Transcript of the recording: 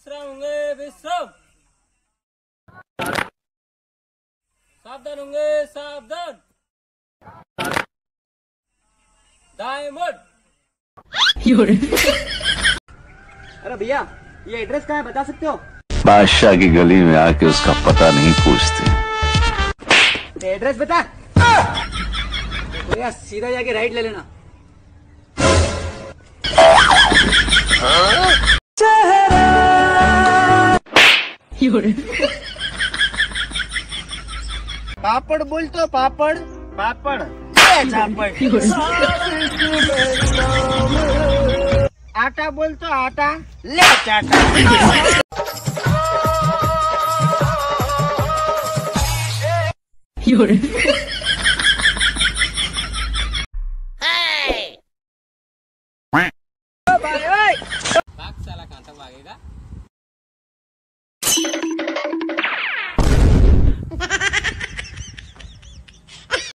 विश्राम होंगे, विश्राम। सावधान होंगे, सावधान। दाएं मुड़। अरे भैया, ये एड्रेस कहाँ है, बता सकते हो? बादशाह की गली में आके उसका पता नहीं पूछते। एड्रेस बता। भैया सीधा जाके राइट ले लेना। पापड़ बोल तो पापड़, पापड़ आटा बोल तो आटा, ले चाटा। भाग साला, कहाँ तक भागेगा?